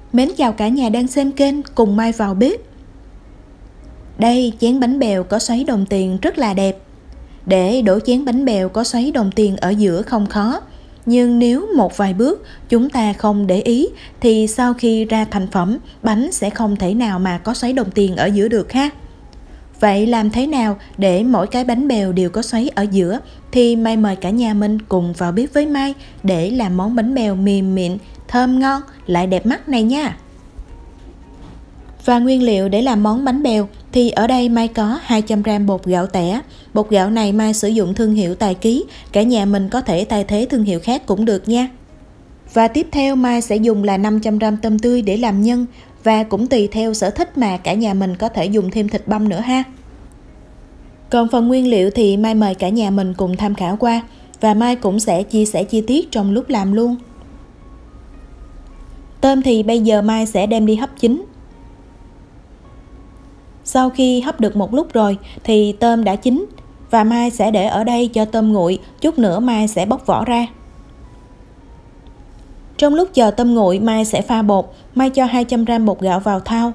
Mến chào cả nhà đang xem kênh Cùng Mai vào bếp. Đây, chén bánh bèo có xoáy đồng tiền rất là đẹp. Để đổ chén bánh bèo có xoáy đồng tiền ở giữa không khó, nhưng nếu một vài bước chúng ta không để ý thì sau khi ra thành phẩm, bánh sẽ không thể nào mà có xoáy đồng tiền ở giữa được ha. Vậy làm thế nào để mỗi cái bánh bèo đều có xoáy ở giữa thì Mai mời cả nhà mình cùng vào bếp với Mai để làm món bánh bèo mềm mịn, thơm ngon lại đẹp mắt này nha. Và nguyên liệu để làm món bánh bèo thì ở đây Mai có 200g bột gạo tẻ. Bột gạo này Mai sử dụng thương hiệu Tài Ký, cả nhà mình có thể thay thế thương hiệu khác cũng được nha. Và tiếp theo Mai sẽ dùng là 500g tôm tươi để làm nhân, và cũng tùy theo sở thích mà cả nhà mình có thể dùng thêm thịt băm nữa ha. Còn phần nguyên liệu thì Mai mời cả nhà mình cùng tham khảo qua, và Mai cũng sẽ chia sẻ chi tiết trong lúc làm luôn. Tôm thì bây giờ Mai sẽ đem đi hấp chín. Sau khi hấp được một lúc rồi thì tôm đã chín, và Mai sẽ để ở đây cho tôm nguội, chút nữa Mai sẽ bóc vỏ ra. Trong lúc chờ tôm nguội, Mai sẽ pha bột. Mai cho 200g bột gạo vào thau.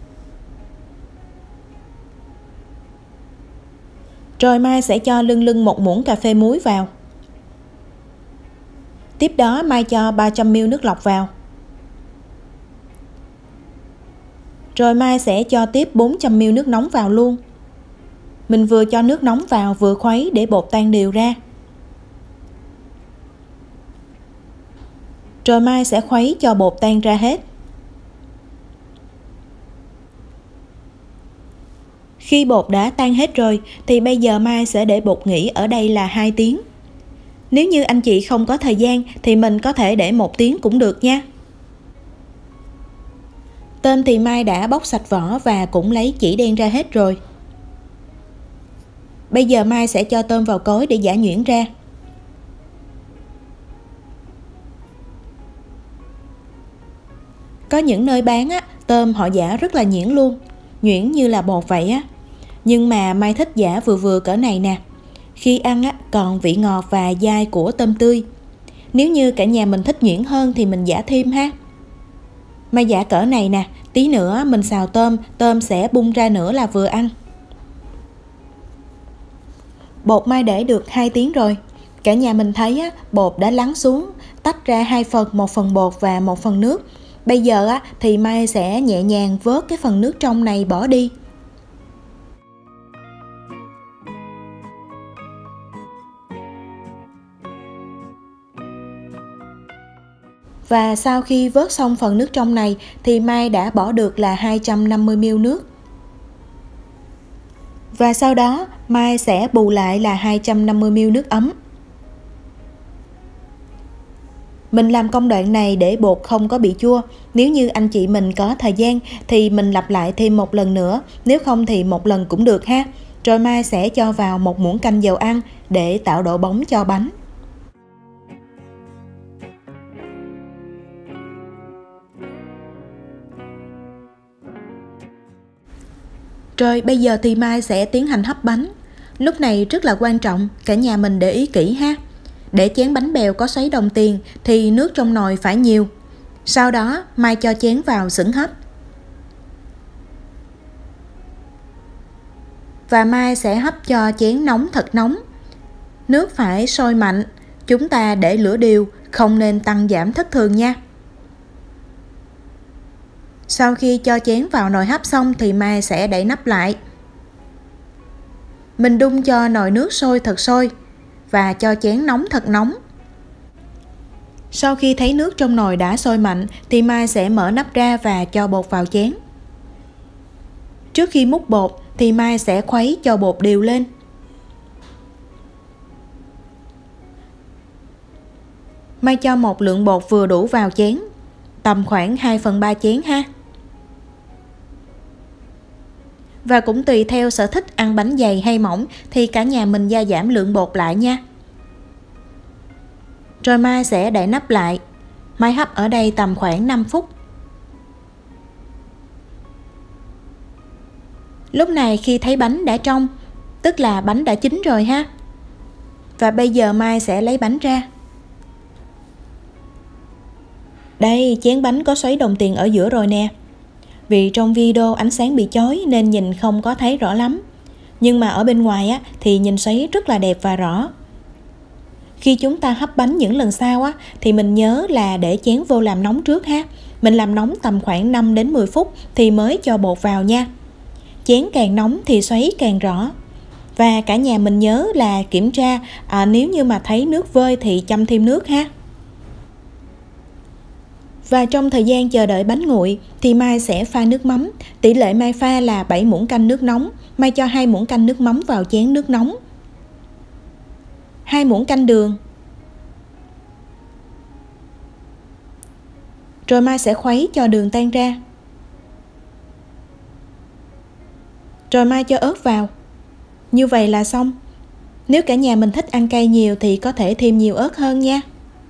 Rồi Mai sẽ cho lưng một muỗng cà phê muối vào. Tiếp đó Mai cho 300ml nước lọc vào. Rồi Mai sẽ cho tiếp 400ml nước nóng vào luôn. Mình vừa cho nước nóng vào vừa khuấy để bột tan đều ra. Rồi Mai sẽ khuấy cho bột tan ra hết. Khi bột đã tan hết rồi thì bây giờ Mai sẽ để bột nghỉ ở đây là 2 tiếng. Nếu như anh chị không có thời gian thì mình có thể để 1 tiếng cũng được nha. Tôm thì Mai đã bóc sạch vỏ và cũng lấy chỉ đen ra hết rồi. Bây giờ Mai sẽ cho tôm vào cối để giã nhuyễn ra. Có những nơi bán á, tôm họ giã rất là nhuyễn luôn, nhuyễn như là bột vậy á. Nhưng mà Mai thích giã vừa vừa cỡ này nè. Khi ăn á, còn vị ngọt và dai của tôm tươi. Nếu như cả nhà mình thích nhuyễn hơn thì mình giã thêm ha. Mai giã cỡ này nè, tí nữa mình xào tôm sẽ bung ra nữa là vừa ăn. Bột Mai để được 2 tiếng rồi. Cả nhà mình thấy á, bột đã lắng xuống, tách ra 2 phần, 1 phần bột và 1 phần nước. Bây giờ á, thì Mai sẽ nhẹ nhàng vớt cái phần nước trong này bỏ đi. Và sau khi vớt xong phần nước trong này thì Mai đã bỏ được là 250ml nước. Và sau đó Mai sẽ bù lại là 250ml nước ấm. Mình làm công đoạn này để bột không có bị chua. Nếu như anh chị mình có thời gian thì mình lặp lại thêm một lần nữa, nếu không thì một lần cũng được ha. Rồi Mai sẽ cho vào 1 muỗng canh dầu ăn để tạo độ bóng cho bánh. Rồi bây giờ thì Mai sẽ tiến hành hấp bánh. Lúc này rất là quan trọng, cả nhà mình để ý kỹ ha. Để chén bánh bèo có xoáy đồng tiền thì nước trong nồi phải nhiều. Sau đó Mai cho chén vào xửng hấp. Và Mai sẽ hấp cho chén nóng thật nóng. Nước phải sôi mạnh, chúng ta để lửa đều, không nên tăng giảm thất thường nha. Sau khi cho chén vào nồi hấp xong thì Mai sẽ đậy nắp lại. Mình đun cho nồi nước sôi thật sôi và cho chén nóng thật nóng. Sau khi thấy nước trong nồi đã sôi mạnh thì Mai sẽ mở nắp ra và cho bột vào chén. Trước khi múc bột thì Mai sẽ khuấy cho bột đều lên. Mai cho một lượng bột vừa đủ vào chén, tầm khoảng 2/3 chén ha. Và cũng tùy theo sở thích ăn bánh dày hay mỏng thì cả nhà mình gia giảm lượng bột lại nha. Rồi Mai sẽ đậy nắp lại. Mai hấp ở đây tầm khoảng 5 phút. Lúc này khi thấy bánh đã trong, tức là bánh đã chín rồi ha. Và bây giờ Mai sẽ lấy bánh ra. Đây, chén bánh có xoáy đồng tiền ở giữa rồi nè. Vì trong video ánh sáng bị chói nên nhìn không có thấy rõ lắm. Nhưng mà ở bên ngoài á, thì nhìn xoáy rất là đẹp và rõ. Khi chúng ta hấp bánh những lần sau á, thì mình nhớ là để chén vô làm nóng trước ha. Mình làm nóng tầm khoảng 5 đến 10 phút thì mới cho bột vào nha. Chén càng nóng thì xoáy càng rõ. Và cả nhà mình nhớ là kiểm tra nếu như mà thấy nước vơi thì châm thêm nước ha. Và trong thời gian chờ đợi bánh nguội thì Mai sẽ pha nước mắm. Tỷ lệ Mai pha là 7 muỗng canh nước nóng. Mai cho 2 muỗng canh nước mắm vào chén nước nóng, 2 muỗng canh đường. Rồi Mai sẽ khuấy cho đường tan ra. Rồi Mai cho ớt vào. Như vậy là xong. Nếu cả nhà mình thích ăn cay nhiều thì có thể thêm nhiều ớt hơn nha.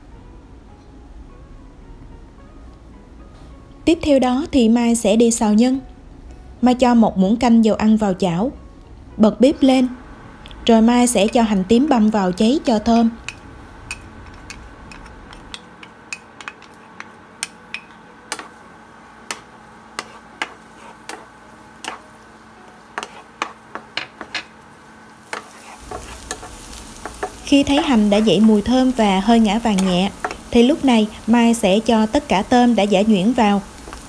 Tiếp theo đó thì Mai sẽ đi xào nhân. Mai cho 1 muỗng canh dầu ăn vào chảo, bật bếp lên. Rồi Mai sẽ cho hành tím băm vào cháy cho thơm. Khi thấy hành đã dậy mùi thơm và hơi ngả vàng nhẹ thì lúc này Mai sẽ cho tất cả tôm đã giã nhuyễn vào.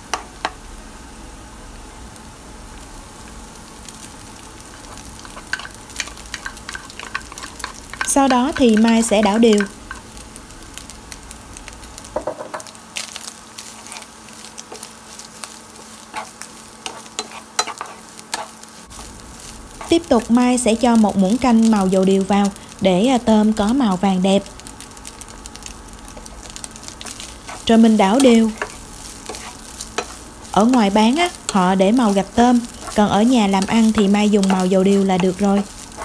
Sau đó thì Mai sẽ đảo đều. Tiếp tục Mai sẽ cho 1 muỗng canh màu dầu điều vào để tôm có màu vàng đẹp. Rồi mình đảo đều. Ở ngoài bán á, họ để màu gạch tôm, còn ở nhà làm ăn thì Mai dùng màu dầu điều là được rồi.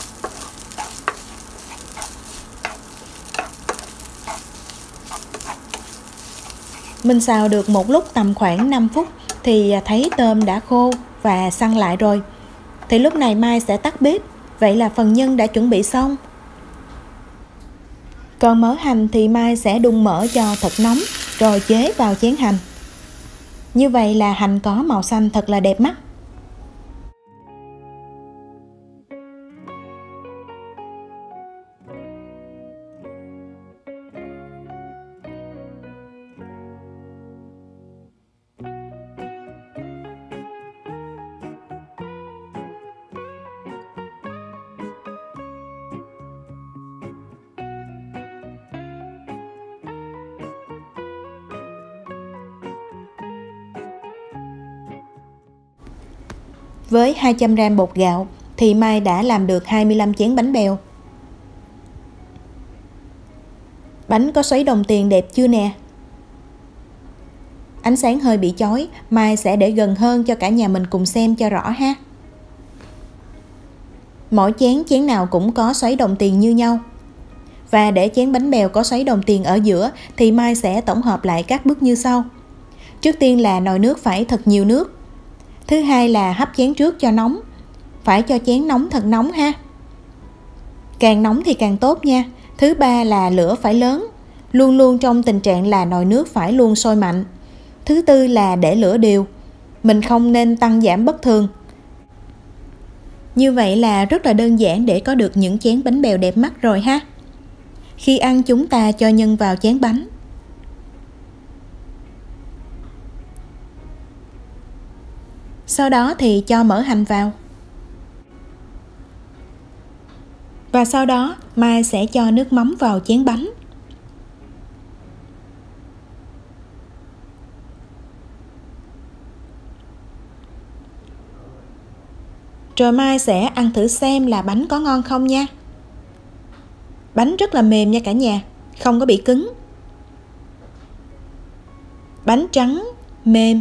Mình xào được một lúc tầm khoảng 5 phút thì thấy tôm đã khô và săn lại rồi. Thì lúc này Mai sẽ tắt bếp. Vậy là phần nhân đã chuẩn bị xong. Còn mỡ hành thì Mai sẽ đun mỡ cho thật nóng rồi chế vào chén hành. Như vậy là hành có màu xanh thật là đẹp mắt. Với 200g bột gạo thì Mai đã làm được 25 chén bánh bèo. Bánh có xoáy đồng tiền đẹp chưa nè? Ánh sáng hơi bị chói, Mai sẽ để gần hơn cho cả nhà mình cùng xem cho rõ ha. Mỗi chén nào cũng có xoáy đồng tiền như nhau. Và để chén bánh bèo có xoáy đồng tiền ở giữa thì Mai sẽ tổng hợp lại các bước như sau. Trước tiên là nồi nước phải thật nhiều nước. Thứ hai là hấp chén trước cho nóng. Phải cho chén nóng thật nóng ha. Càng nóng thì càng tốt nha. Thứ ba là lửa phải lớn. Luôn luôn trong tình trạng là nồi nước phải luôn sôi mạnh. Thứ tư là để lửa đều. Mình không nên tăng giảm bất thường. Như vậy là rất là đơn giản để có được những chén bánh bèo đẹp mắt rồi ha. Khi ăn chúng ta cho nhân vào chén bánh. Sau đó thì cho mỡ hành vào. Và sau đó Mai sẽ cho nước mắm vào chén bánh. Rồi Mai sẽ ăn thử xem là bánh có ngon không nha. Bánh rất là mềm nha cả nhà, không có bị cứng. Bánh trắng, mềm.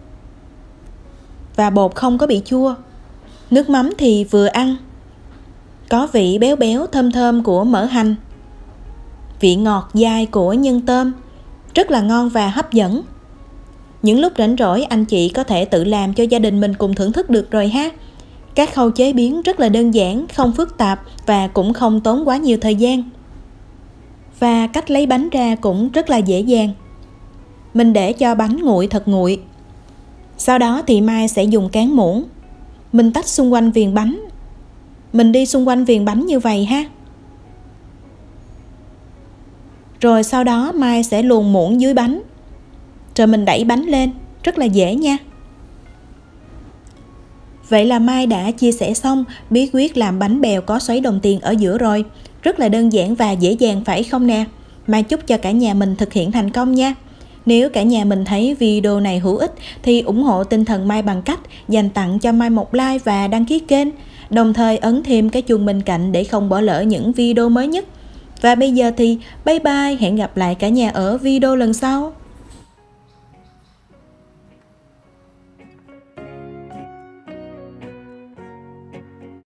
Và bột không có bị chua. Nước mắm thì vừa ăn. Có vị béo béo thơm thơm của mỡ hành. Vị ngọt dai của nhân tôm. Rất là ngon và hấp dẫn. Những lúc rảnh rỗi anh chị có thể tự làm cho gia đình mình cùng thưởng thức được rồi ha. Các khâu chế biến rất là đơn giản, không phức tạp và cũng không tốn quá nhiều thời gian. Và cách lấy bánh ra cũng rất là dễ dàng. Mình để cho bánh nguội thật nguội. Sau đó thì Mai sẽ dùng cán muỗng. Mình tách xung quanh viền bánh. Mình đi xung quanh viền bánh như vậy ha. Rồi sau đó Mai sẽ luồn muỗng dưới bánh. Rồi mình đẩy bánh lên, rất là dễ nha. Vậy là Mai đã chia sẻ xong bí quyết làm bánh bèo có xoáy đồng tiền ở giữa rồi. Rất là đơn giản và dễ dàng phải không nè? Mai chúc cho cả nhà mình thực hiện thành công nha. Nếu cả nhà mình thấy video này hữu ích thì ủng hộ tinh thần Mai bằng cách dành tặng cho Mai một like và đăng ký kênh. Đồng thời ấn thêm cái chuông bên cạnh để không bỏ lỡ những video mới nhất. Và bây giờ thì bye bye, hẹn gặp lại cả nhà ở video lần sau.